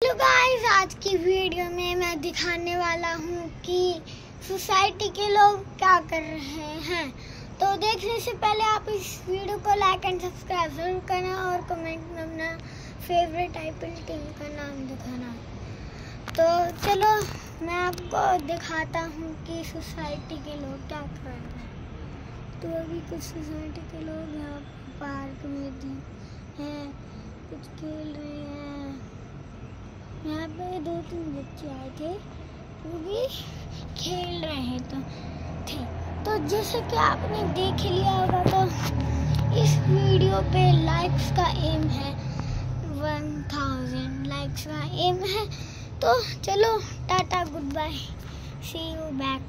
तो गाइस, आज की वीडियो में मैं दिखाने वाला हूँ कि सोसाइटी के लोग क्या कर रहे हैं। तो देखने से पहले आप इस वीडियो को लाइक एंड सब्सक्राइब जरूर करना और कमेंट में अपना फेवरेट आईपीएल टीम का नाम दिखाना। तो चलो मैं आपको दिखाता हूँ कि सोसाइटी के लोग क्या कर रहे हैं। तो अभी कुछ सोसाइटी के लोग यहाँ पार्क में हैं, कुछ खेल रहे हैं। यहाँ पे 2-3 बच्चे आए थे, वो भी खेल रहे थे। तो जैसे कि आपने देख लिया होगा, तो इस वीडियो पे लाइक्स का एम है, 1000 लाइक्स का एम है। तो चलो टाटा, good bye, see you back.